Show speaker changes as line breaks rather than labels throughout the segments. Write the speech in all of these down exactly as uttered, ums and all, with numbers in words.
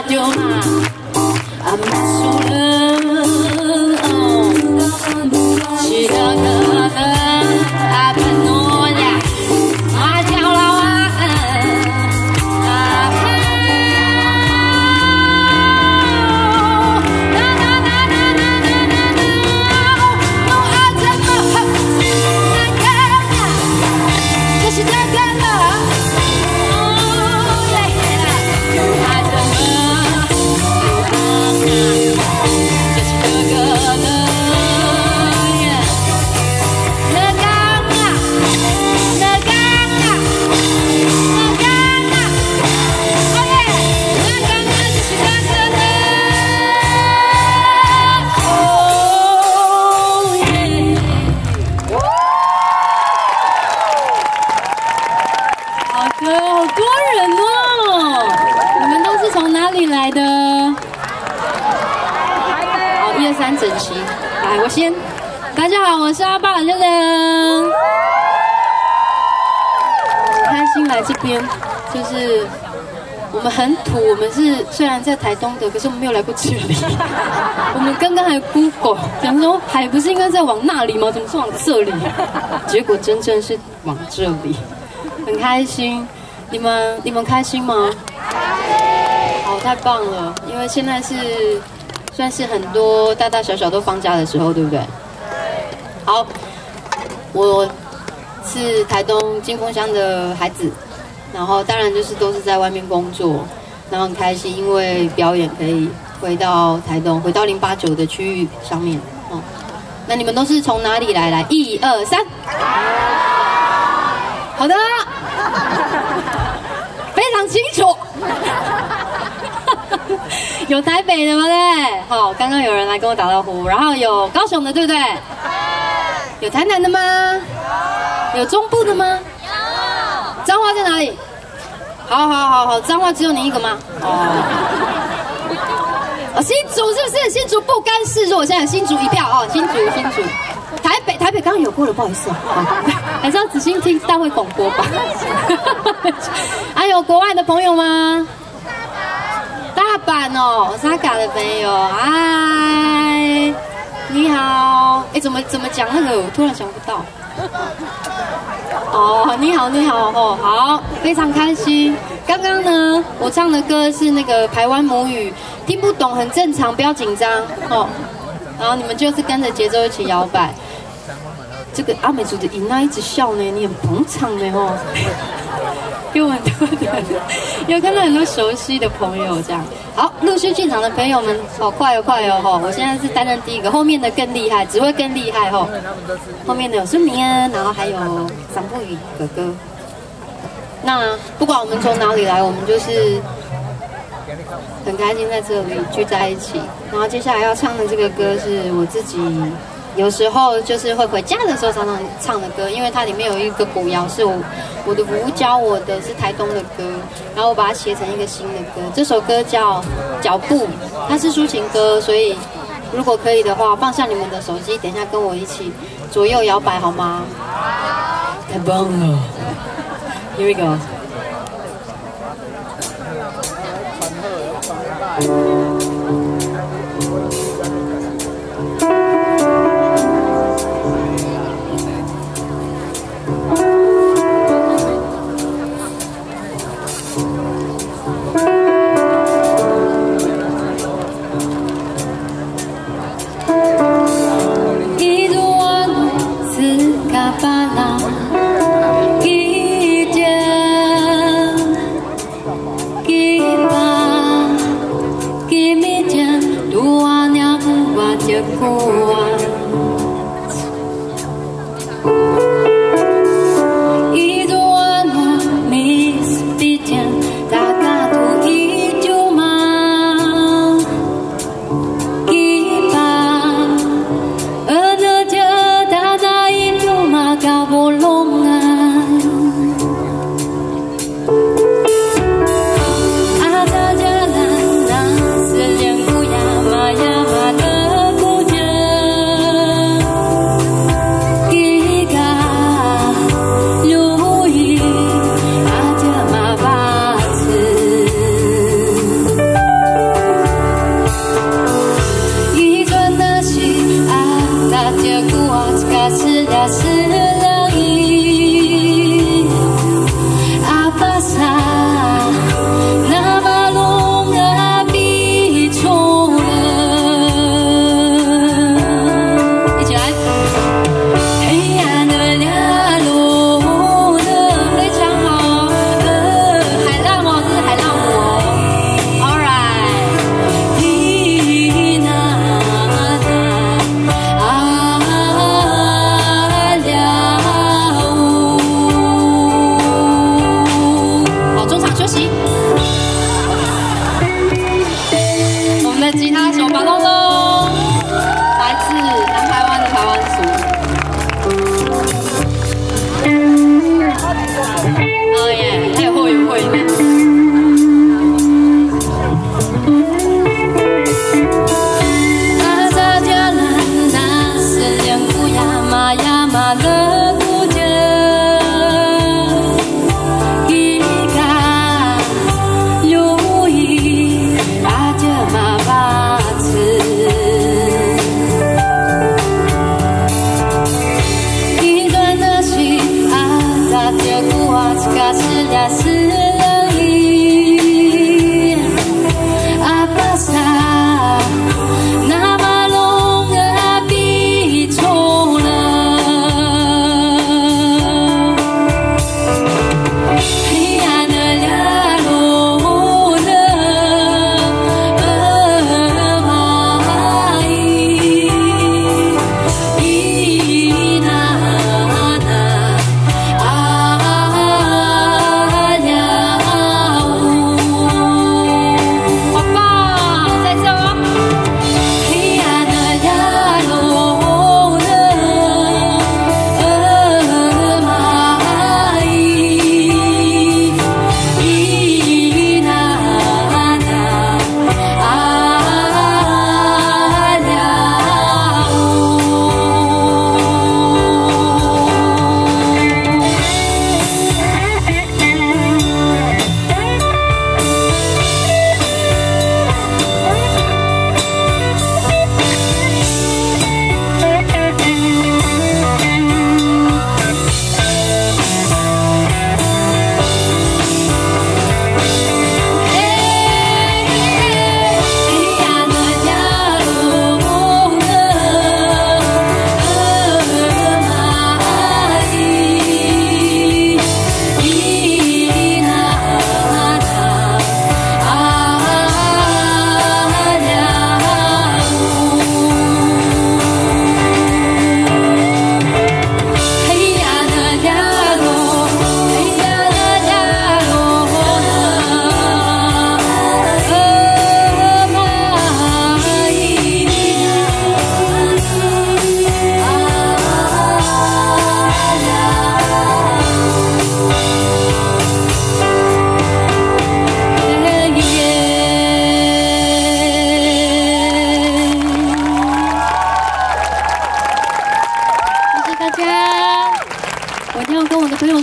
整齐，来，我先。大家好，我是阿爸的先生，开心来这边，就是我们很土，我们是虽然在台东的，可是我们没有来过这里。我们刚刚还 Google 讲说海不是应该在往那里吗？怎么是往这里？结果真正是往这里，很开心。你们你们开心吗？好，太棒了，因为现在是。算是很多大大小小都放假的时候，对不对？好，我是台东金峰乡的孩子，然后当然就是都是在外面工作，然后很开心，因为表演可以回到台东，回到零八九的区域上面。哦，那你们都是从哪里来？来，一二三，好的，非常清楚。有台北的吗？对，好，刚刚有人来跟我打招呼，然后有高雄的，对不对？有台南的吗？有中部的吗？有。彰化在哪里？好好好好，彰化只有你一个吗？哦。哦，新竹是不是？新竹不甘示弱，现在有新竹一票哦，新竹新竹。台北台北刚刚有过了，不好意思啊，还是要仔细听大会广播吧。还有国外的朋友吗？大阪哦，沙嘎的朋友，嗨，你好，哎，怎么怎么讲那个？我突然想不到。哦，你好，你好，哦，好，非常开心。刚刚呢，我唱的歌是那个台湾母语，听不懂很正常，不要紧张哦。然后你们就是跟着节奏一起摇摆。这个阿美族的伊娜一直笑呢，你很捧场的哦。有很多的，有看到很多熟悉的朋友这样。好，陆续进场的朋友们，好快哦，快哦！哈，我现在是担任第一个，后面的更厉害，只会更厉害哈。后面的有孙明恩，然后还有桑布宇哥哥。那不管我们从哪里来，我们就是很开心在这里聚在一起。然后接下来要唱的这个歌是我自己。有时候就是会回家的时候常常唱的歌，因为它里面有一个古谣是我我的父教我的，是台东的歌，然后我把它写成一个新的歌。这首歌叫《脚步》，它是抒情歌，所以如果可以的话，放下你们的手机，等一下跟我一起左右摇摆好吗？太棒了 ！Here we go。
Jalan, jalan, seliang kuya, maya, mada, kuja.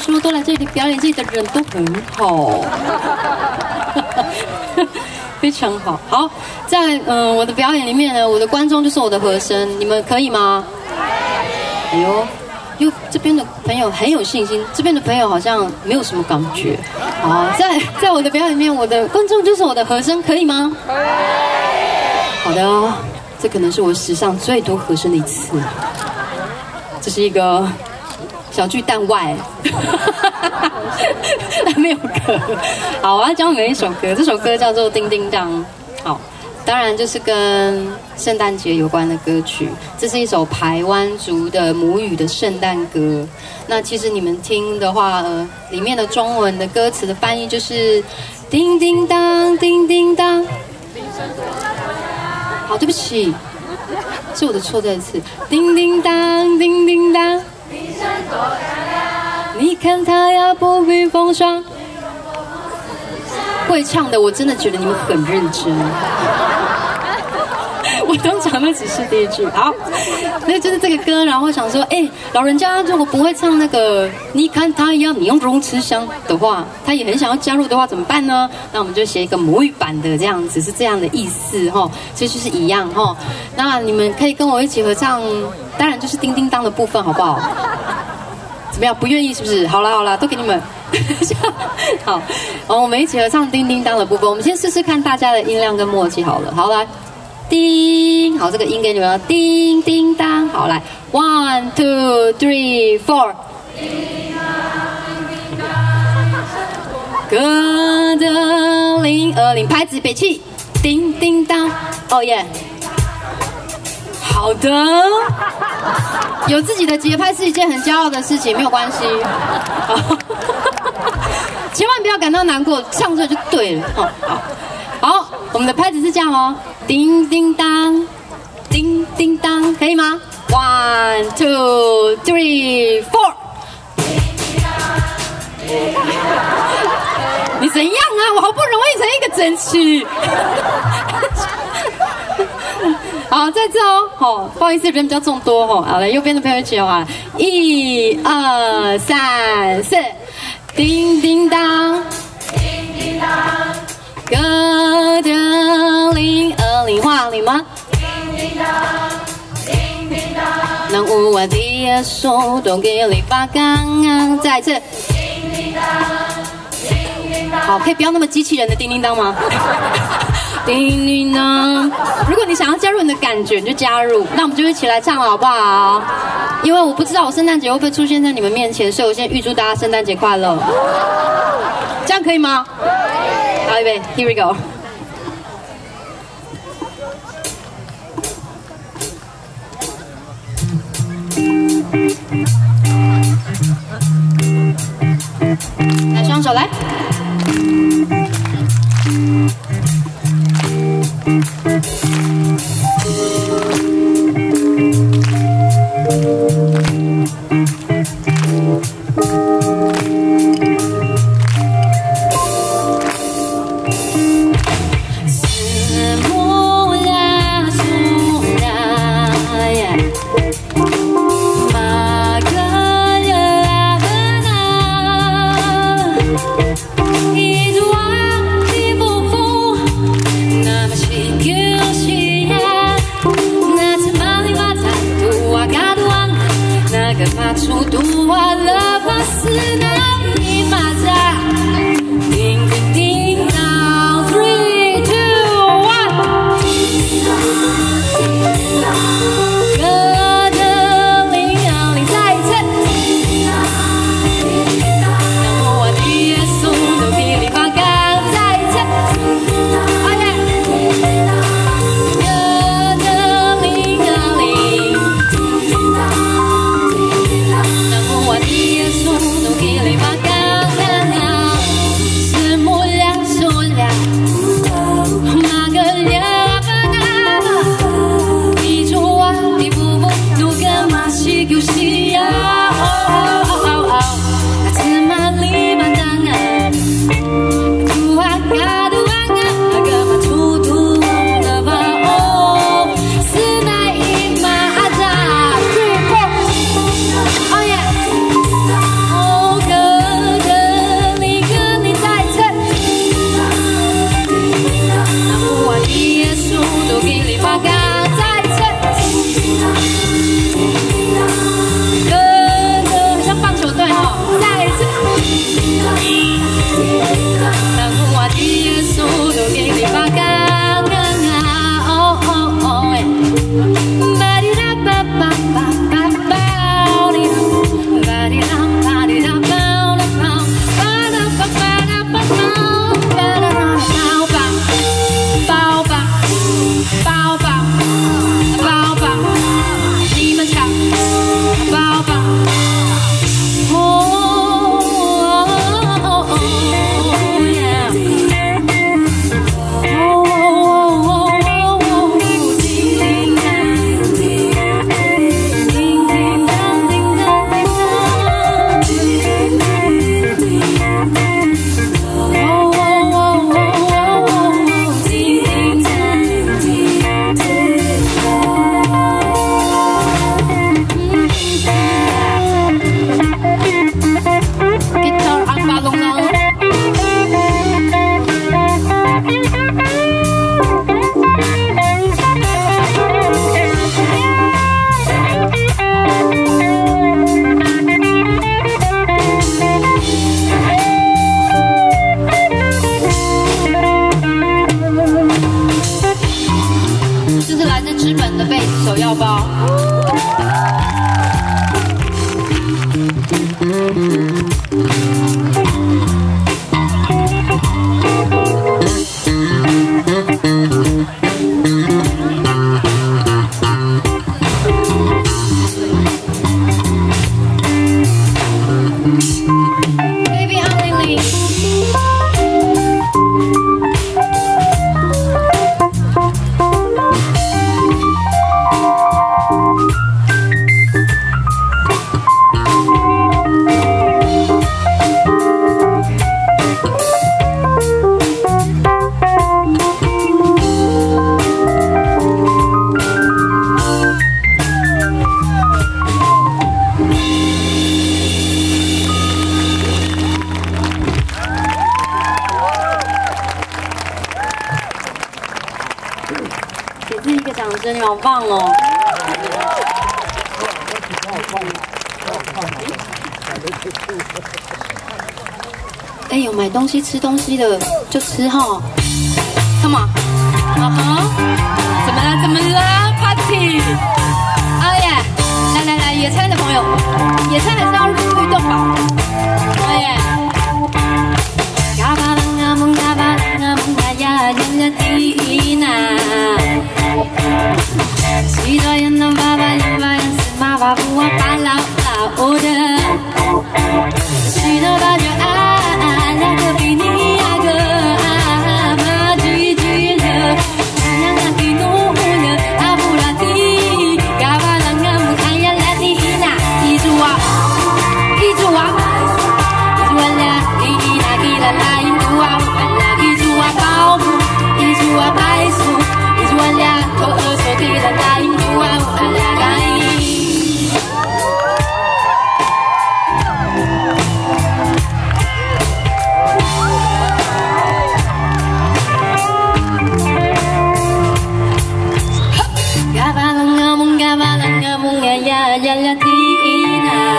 说，都来这里表演这里的人都很好，非常好。好，在嗯、呃、我的表演里面呢，我的观众就是我的和声，你们可以吗？哎呦。因为这边的朋友很有信心，这边的朋友好像没有什么感觉。好，在在我的表演里面，我的观众就是我的和声，可以吗？好的，这可能是我史上最多和声的一次。这是一个小巨蛋外，没有歌。好，我要教你们一首歌，这首歌叫做《叮叮当》。好。当然就是跟圣诞节有关的歌曲，这是一首排湾族的母语的圣诞歌。那其实你们听的话，呃，里面的中文的歌词的翻译就是“叮叮当，叮叮当”。好，对不起，是我的错，再一次。叮叮当，叮叮当，你看它呀，不必风霜。会唱的，我真的觉得你们很认真。我通常都只是第一句，好，那就是这个歌。然后想说，哎、欸，老人家如果不会唱那个，你看他一样，你用融词香的话，他也很想要加入的话，怎么办呢？那我们就写一个母语版的，这样子是这样的意思哈，这就是一样哈。那你们可以跟我一起合唱，当然就是叮叮当的部分，好不好？怎么样？不愿意是不是？好啦好啦，都给你们。好，哦，我们一起合唱叮叮当的部分。我们先试试看大家的音量跟默契好了。好，来，叮，好，这个音给你们，叮叮当。好，来 ，one two three four。歌的铃儿铃，拍子别气，叮叮当，哦耶。好的，有自己的节拍是一件很骄傲的事情，没有关系。千万不要感到难过，唱这就对了。好，好，我们的拍子是这样哦，叮叮当，叮叮当，可以吗 ？One two three four。你怎样啊？我好不容易成一个整齐。好，再次哦，好，不好意思，人比较众多哦。好，来右边的朋友一起哦，一二三四，叮叮当，叮叮当，歌的铃儿铃话铃吗？叮叮当，叮叮当，让无外的手都给你发光。再一次，叮叮当，叮叮当。好，可以不要那么机器人的叮叮当吗？叮叮当，如果你想要加入你的感觉，你就加入。那我们就一起来唱了，好不好？因为我不知道我圣诞节会不会出现在你们面前，所以我先预祝大家圣诞节快乐。这样可以吗？好，预备 ，Here we go。来，双手来。Give 纸本的被子、手腰包。Baby, I'm Lily。给自己一个掌声，你好棒哦！哎，有买东西、吃东西的就吃哈 ，Come on， 啊哈，怎么了？怎么了 ？Party， 哦耶！来来来，野餐的朋友，野餐还是要律动吧？哦耶！嘎巴啷啊蒙嘎巴啷啊蒙嘎呀，人家第一呐。西多人的爸爸也把人是妈妈不忘把老老的，西多把就啊那个比你那个啊嘛叽叽了，那那比努了阿布拉蒂，嘎巴啷啊蒙哎呀拉蒂那，记住啊，记住啊，记住啦，伊那伊啦啦印度啊，记住啊保护，记住啊白树。完了，头二手提了大印度啊，阿拉嘎伊。嘎巴啷啊蒙，嘎巴啷啊蒙呀呀呀呀蒂娜。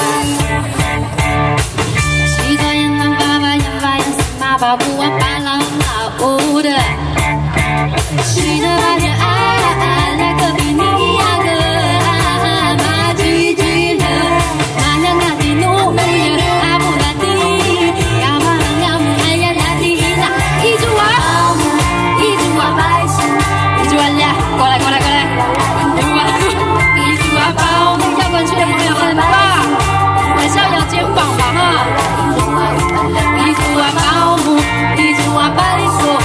西多人的爸爸呀爸呀是妈爸不忘把老老的。西的巴就啊啊，那个比你那个啊嘛叽叽的，嘛呀那的努呀阿布拉蒂，呀嘛呀姆哎呀拉蒂那，记住啊，记住啊白树，记住啊呀，过来过来过来，记住啊，记住啊包，要关去的朋友很棒，还是要摇肩膀吧哈，记住啊包姆，记住啊白树。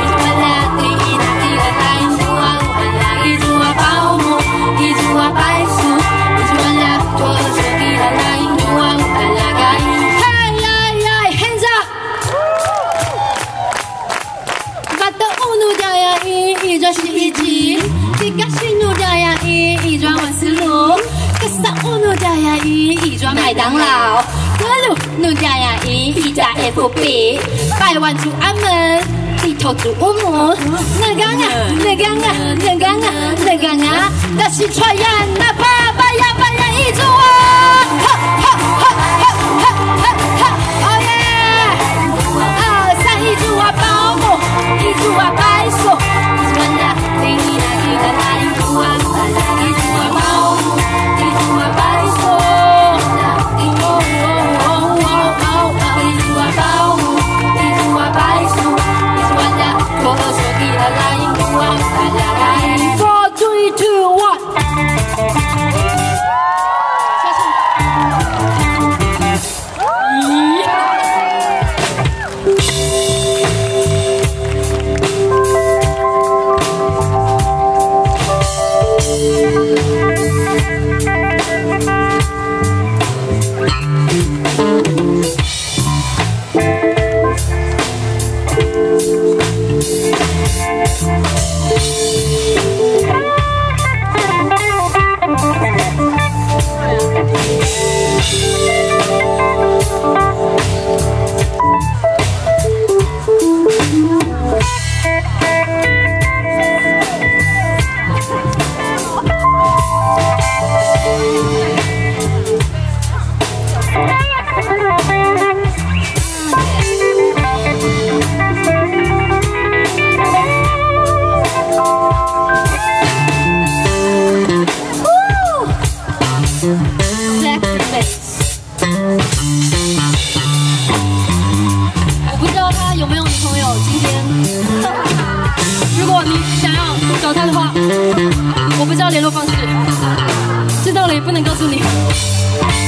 一转麦当劳，格鲁努加呀一一加 F B， 百万主安门，地头主乌母，那刚啊那刚啊那刚啊那刚啊，那是传呀那爸爸呀爸呀一组啊，哈哈哈哈哈哈哈，哦耶！二三一组啊保姆，一组啊白鼠，一组啊你那你的那一组啊，一组啊保姆，一组啊白鼠。Four, three, two, one. 我不知道联络方式，知道了也不能告诉你。